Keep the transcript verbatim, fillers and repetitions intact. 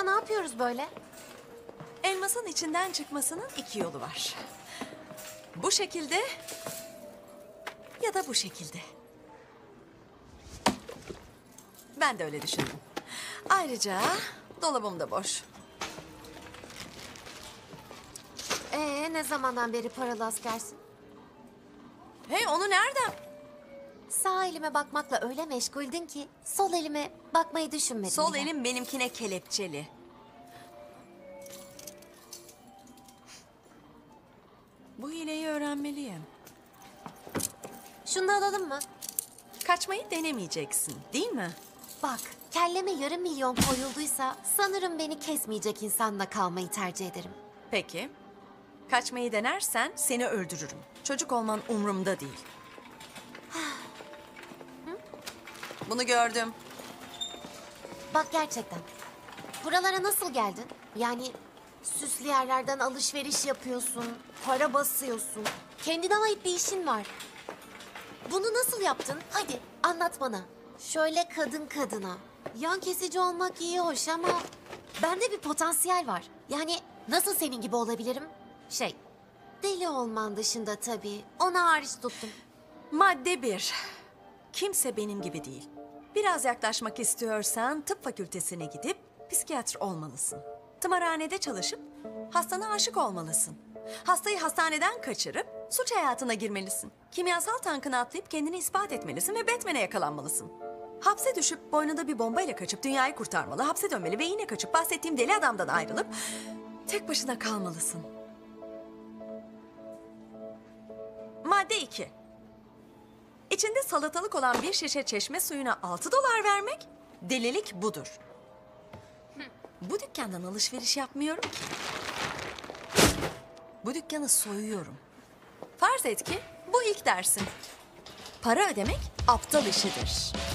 ne yapıyoruz böyle? Elmasın içinden çıkmasının iki yolu var. Bu şekilde ya da bu şekilde. Ben de öyle düşündüm. Ayrıca dolabım da boş. Ee, ne zamandan beri paralı askersin? Hey, onu nereden? Sağ elime bakmakla öyle meşguldün ki sol elime bakmayı düşünmedin Sol bile. elim benimkine kelepçeli. Bu hileyi öğrenmeliyim. Şunu da alalım mı? Kaçmayı denemeyeceksin, değil mi? Bak, kelleme yarım milyon koyulduysa sanırım beni kesmeyecek insanla kalmayı tercih ederim. Peki. Kaçmayı denersen seni öldürürüm. Çocuk olman umurumda değil. Bunu gördüm. Bak gerçekten. Buralara nasıl geldin? Yani süslü yerlerden alışveriş yapıyorsun, para basıyorsun. Kendine ait bir işin var. Bunu nasıl yaptın? Hadi anlat bana. Şöyle kadın kadına. Yan kesici olmak iyi hoş ama bende bir potansiyel var. Yani nasıl senin gibi olabilirim? Şey, deli olman dışında tabii. Ona hariç tuttum. Madde bir. Kimse benim gibi değil. Biraz yaklaşmak istiyorsan tıp fakültesine gidip psikiyatr olmalısın. Tımarhanede çalışıp hastana aşık olmalısın. Hastayı hastaneden kaçırıp suç hayatına girmelisin. Kimyasal tankını atlayıp kendini ispat etmelisin ve Batman'e yakalanmalısın. Hapse düşüp boynunda bir bombayla kaçıp dünyayı kurtarmalı, hapse dönmeli ve yine kaçıp bahsettiğim deli adamdan ayrılıp tek başına kalmalısın. Madde iki. İçinde salatalık olan bir şişe çeşme suyuna altı dolar vermek, delilik budur. Bu dükkandan alışveriş yapmıyorum ki. Bu dükkanı soyuyorum. Farz et ki bu ilk dersin. Para ödemek aptal işidir.